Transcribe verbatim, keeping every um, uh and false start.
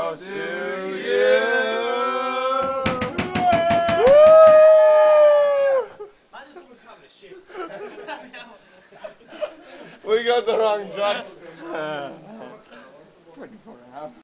house to you. We got the wrong drugs.